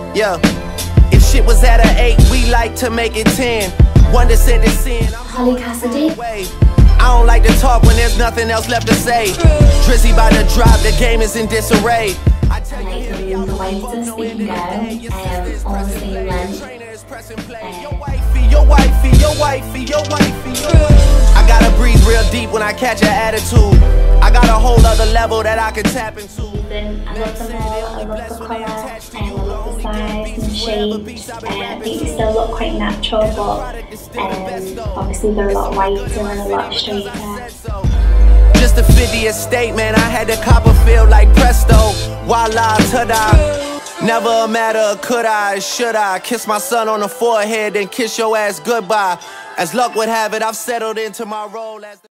Yeah. If shit was at an 8, we like to make it 10. One to send it sin. Holly Cassidy. I don't like to talk when there's nothing else left to say. Drizzy by the drop, the game is in disarray. Like the waiters that you know, on the same length. Your wifey. I gotta breathe real deep when I catch an attitude. I got a whole other level that I can tap into. I love them all, I love the colour, I love the size and the shapes. I think they still look quite natural, but obviously they're a lot lighter and a lot straighter. Just to fit the estate, man, I had the Copperfield like presto. Voila, ta-da. Never a matter of could I, should I kiss my son on the forehead, then kiss your ass goodbye. As luck would have it, I've settled into my role as